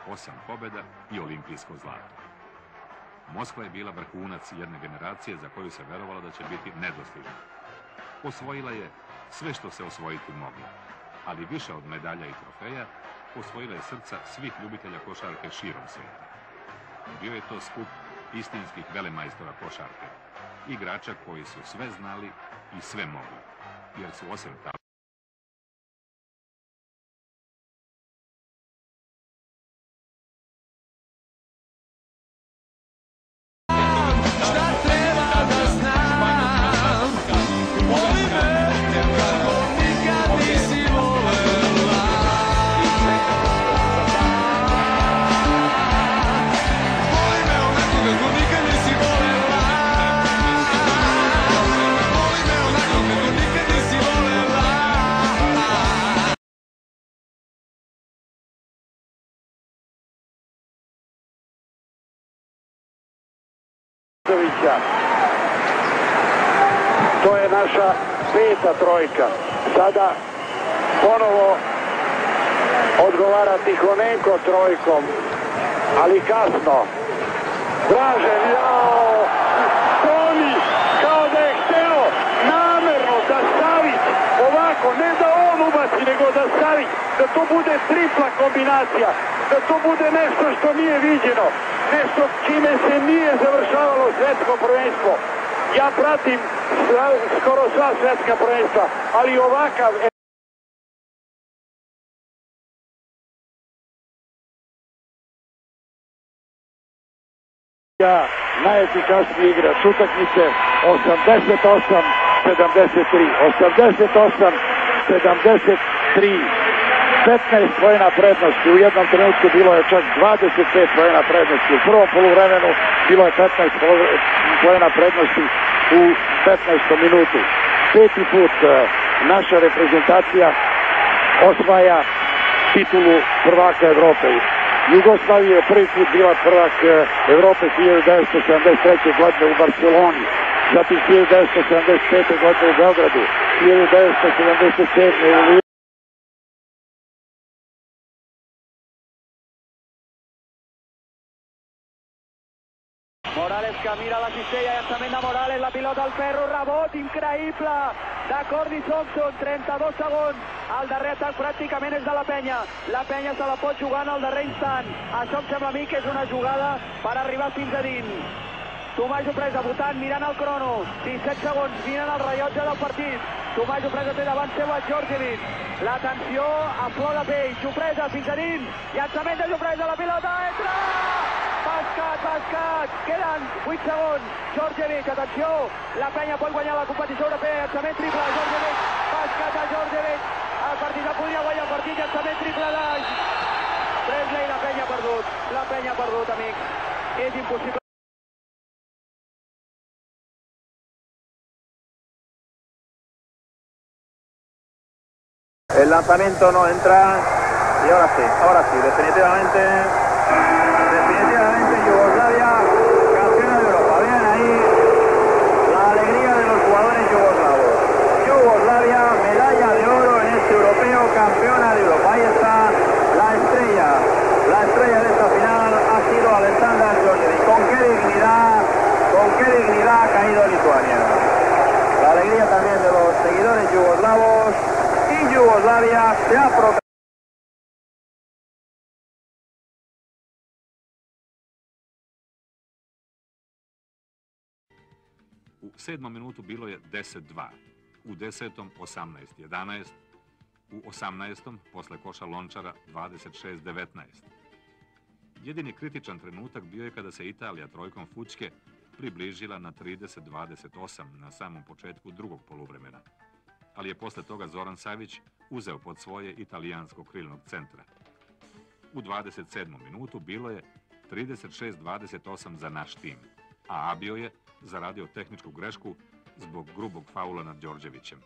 8 pobjeda i olimpijsko zlato. Moskva je bila vrhunac jedne generacije za koju se verovalo da će biti nedostižna. Osvojila je sve što se osvojiti moglo, ali više od medalja i trofeja osvojila je srca svih ljubitelja košarke širom svijeta. Bio je to skup istinskih velemajstora košarke, igrača koji su sve znali i sve mogli, jer su osim talenta To je naša 5. trojka. Sada ponovo odgovara Tihonenko trojkom, ali kasno. Dražen, jao, Toni, kao da je hteo namerno da stavi ovako, ne da on ubaci, nego da stavi, da to bude tripla kombinacija, da to bude nešto što nije viđeno, nešto čime se nije završavalo svetsko prvenstvo. Ja pratim skoro sva svetska prvenstva, ali ovakav... Najefikasniji igrač utakmice, 88-73, 88-73, 15 poena prednosti, u jednom trenutku bilo je čak 25 poena prednosti, u prvom poluvremenu bilo je 15 poena prednosti u 15. minutu. 5. put naša reprezentacija osvaja titulu prvaka Evrope. Jugoslavija je prvi put bila prvak Evrope 1973. godine u Barceloni, zatim 1975. godine u Beogradu, 1977. u Liju. Morales que mira la cistella, llançament de Morales, la pilota al ferro, rebot increïble de Cordy Thompson, 32 segons, el darrer atac pràcticament és de la Penya se la pot jugar en el darrer instant, això em sembla a mi que és una jugada per arribar fins a dins. Tomàs Jopresa votant, mirant el crono, 17 segons, mirant el rellotge del partit, Tomàs Jopresa té davant seu a Djordjevic, l'atenció a flor de pell, Jopresa fins a dins, llançament de Jopresa, la pilota entra! Bascat, queden 8 segons, Djordjevic, atenció, la Penya pot guanyar la competició europea, llançament triple, Djordjevic, bascat a Djordjevic, el partit podria guanyar el partit, llançament triple d'Aix, Presley, la Penya ha perdut, amics, és impossible. El lanzamiento no entra y ahora sí, definitivamente Yugoslavia, campeona de Europa. Vean ahí la alegría de los jugadores yugoslavos. Yugoslavia, medalla de oro en este europeo, campeona de Europa. Ahí está la estrella de esta final ha sido Aleksandar Djordjevic. Con qué dignidad ha caído Lituania. La alegría también de los seguidores yugoslavos y Yugoslavia se ha proclamado. U 7. minutu bilo je 10-2, u 10. 18-11, u 18. posle koša Lončara 26-19. Jedini kritičan trenutak bio je kada se Italija trojkom Fućke približila na 30-28 na samom početku drugog poluvremena, ali je posle toga Zoran Savić uzeo pod svoje italijanskog krilnog centra. U 27. minutu bilo je 36-28 za naš tim, a Abio je zaradio tehničku grešku zbog grubog faula nad Đorđevićem.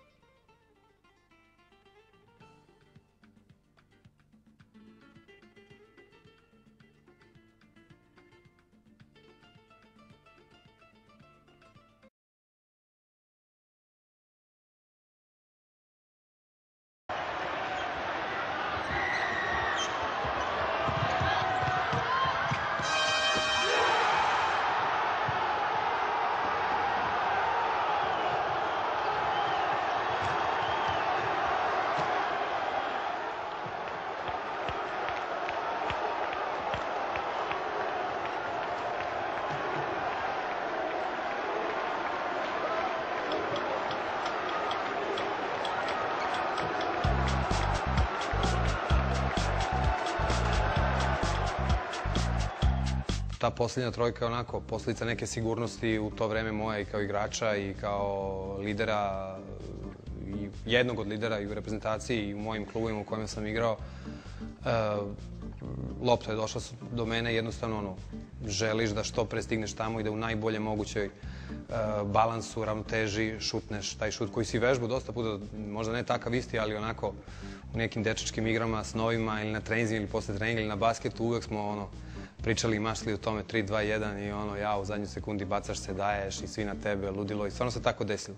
ta posljednja trojka je onako posljedica neke sigurnosti u to vreme moje i kao igrača i kao lidera, i jednog od lidera i u reprezentaciji i u mojim klubovima u kojima sam igrao. Lopta je došla do mene i jednostavno želiš da što pre stigneš tamo i da u najbolje mogućoj balansu, ravnoteži šutneš taj šut koji si vežbao dosta puta, možda ne takav isti, ali onako u nekim dečačkim igrama, snovima ili na treninzima ili posle treninga ili na basketu uvek smo pričali i mašli o tome 3, 2, 1 i ja u zadnjoj sekundi bacaš se, daješ i svi na tebe, ludilo i stvarno se tako desilo.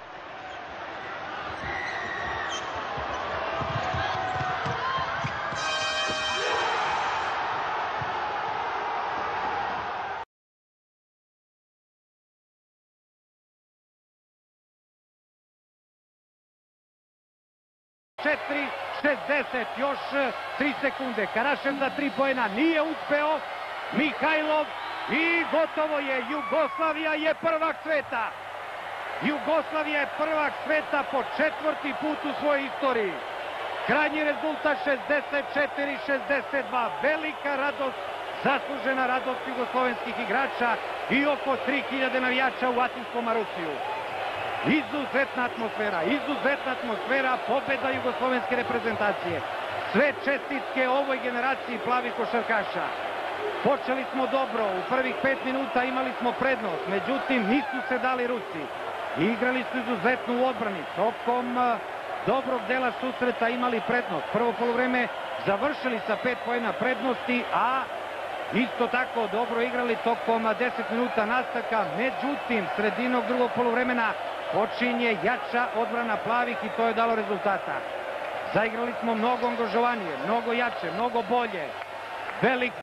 Četiri, 60, još 3 sekunde. Karašev za 3 poena nije uspeo. Mihajlov i gotovo je. Jugoslavija je prvak sveta. Jugoslavija je prvak sveta po 4. put u svojoj istoriji. Krajnji rezultat 64-62. Velika radost, zaslužena radost jugoslovenskih igrača i oko 3000 navijača u Atinskom Maruciju. Izuzetna atmosfera, pobjeda jugoslovenske reprezentacije. Sve čestitke ovoj generaciji plavih košarkaša. Počeli smo dobro, u prvih 5 minuta imali smo prednost, međutim nisu se dali Rusi. Igrali su izuzetno u odbrani, tokom dobrog dela susreta imali prednost. Prvo poluvreme završili sa 5 poena prednosti, a isto tako dobro igrali tokom 10 minuta nastavka, međutim sredinog drugog poluvremena počinje jača odbrana plavih i to je dalo rezultata. Zaigrali smo mnogo angažovanije, mnogo jače, mnogo bolje. Velik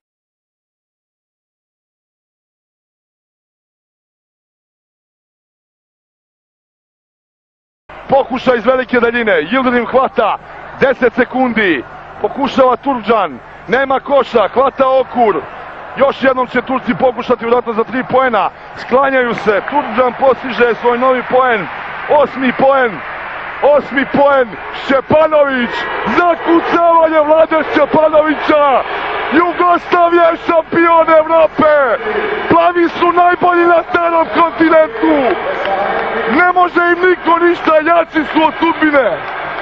pokušaj iz velike daljine, Yildirim hvata, 10 sekundi, pokušava Turdžan, nema koša, hvata Okur, još jednom će Turci pokušati vratno za 3 poena, sklanjaju se, Turdžan postiže svoj novi poen, 8. poen, Šćepanović, zakucavanje Vlade Šćepanovića, Jugoslavija je šampion Evrope, plavi su najbolji na starom kontinentu, ne može im niko ništa, jači su od sudbine.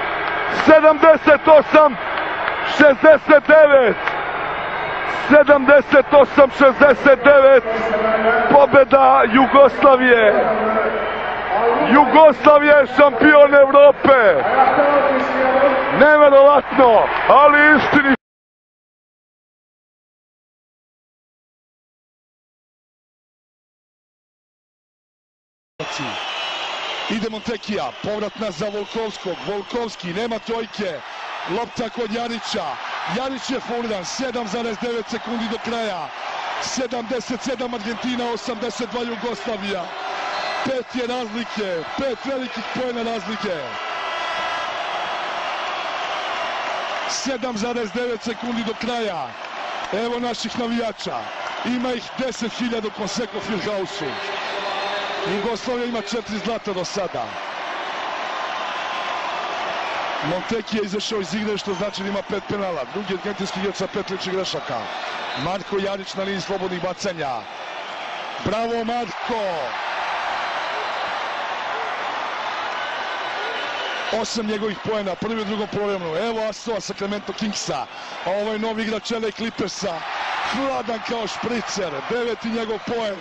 78-69, 78-69, pobjeda Jugoslavije. Jugoslavija je šampion Evrope. Neverovatno, ali istini. Ide Montekija, povratna za Volkovskog, Volkovski, nema trojke, lopta kod Jarića, Jarić je fauliran, 7,9 sekundi do kraja, 77 Argentina, 82 Jugoslavija, 5 je razlike, 5 velikih poena razlike, 7,9 sekundi do kraja, evo naših navijača, ima ih 10.000 u Conseco Fieldhouse-u. Jugoslavija ima 4 zlata do sada. Monteki je izašao iz igre, što znači da ima 5 penala. Drugi argentinski igrač sa 5 ličnih grešaka. Marko Jarić na liniji slobodnih bacanja. Bravo Marko! 8 njegovih poena, prvi u drugom poluvremenu. Evo asova Sacramento Kingsa, a ovaj novi igrač LA Clippersa, hladan kao špricer, 9. njegov poen.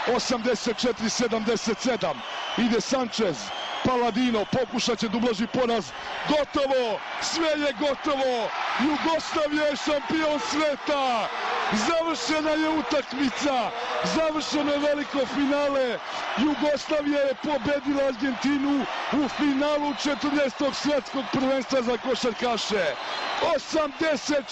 84-77, ide Sanchez, Paladino, pokušat će da ublaži poraz, gotovo, sve je gotovo, Jugoslavija je šampion sveta, završena je utakmica, završeno je veliko finale, Jugoslavija je pobedila Argentinu u finalu 14. svjetskog prvenstva za košarkaše, 84-79,